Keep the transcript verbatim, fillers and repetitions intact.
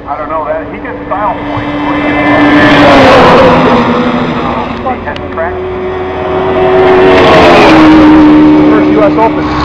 I don't know that. He gets style points. He gets track. First U S Open.